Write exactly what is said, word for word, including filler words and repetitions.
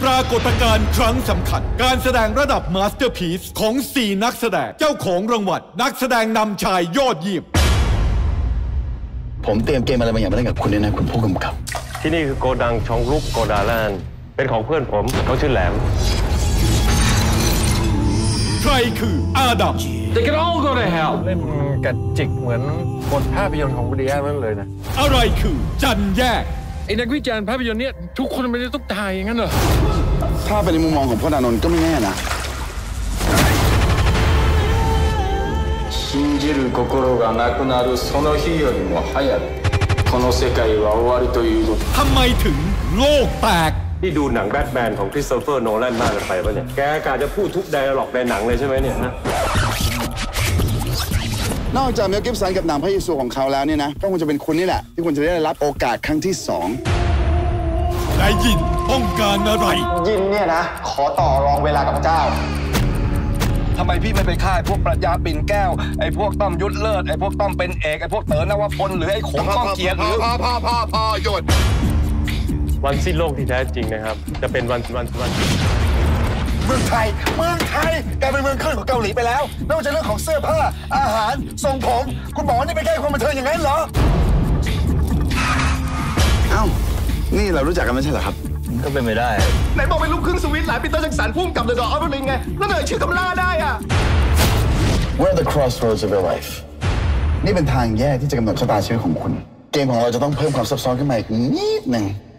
ปรากฏการณ์ครั้งสำคัญการแสดงระดับมาสเตอร์พีซของสี่นักแสดงเจ้าของรางวัลนักแสดงนำชายยอดเยี่ยมผมเตรียมเกมอะไรบางอย่างมาเล่นกับคุณด้วยนะคุณผู้กำกับที่นี่คือโกดังชองลุกโกดาแลนด์เป็นของเพื่อนผมเขาชื่อแหลมใครคืออาดัม They can all go to hell เล่นกระจิกเหมือนบทภาพยนตร์ของวิทยานั่นเลยนะอะไรคือจันแยกไอ้นักวิจารณ์ภาพยนตร์เนี่ยทุกคนไม่ได้ต้องตายอย่างนั้นเหรอถ้าเป็นในมุมมองของพ่ออานนท์ก็ไม่แน่นะ信じる心がなくなるその日よりも早くこの世界は終わるということทำไมถึงโลกแตกที่ดูหนังแบทแมนของคริสโตเฟอร์โนแลนมากเกินไปปะเนี่ยแกกะจะพูดทุกไดอะล็อกในหนังเลยใช่ไหมเนี่ยนะนอกจากเมลกิฟสันกับหนังพระเยซูของเขาแล้วเนี่ยนะก็คงจะเป็นคุณนี่แหละที่คุณจะได้รับโอกาสครั้งที่สองได้ยินต้องการอะไรยินเนี่ยนะขอต่อรองเวลากับพระเจ้าทำไมพี่ไม่ไปฆ่าพวกปรัชญาปิ่นแก้วไอ้พวกต้อมยุทธเลิศไอ้พวกต้อมเป็นเอกไอ้พวกเต๋อนวพลหรือไอ้ขงก้องเกียรติหรือพ่อพ่อพ่อพ่อหยุดวันสิ้นโลกที่แท้จริงนะครับจะเป็นวันวันวันเมืองไทยเมืองไทยกลายเป็นเมืองขึ้นของเกาหลีไปแล้วไม่ว่าจะเรื่องของเสื้อผ้าอาหารทรงผมคุณบอกว่านี่เป็นแค่ความบันเทิงอย่างนั้นเหรอเอ้านี่เรารู้จักกันไม่ใช่เหรอครับก็เป็นไม่ได้ไหนบอกเป็นลูกครึ่งสวิตหลายปีเตอร์แจ็คสันพุ่งกับเดอะดอกออฟลิงไงแล้วเนยชื่อกำล่าได้อ่ะ We're the crossroads of your life นี่เป็นทางแยกที่จะกำหนดชะตาชีวิตของคุณเกมของเราจะต้องเพิ่มความซับซ้อนขึ้นมาอีกนิดหนึ่ง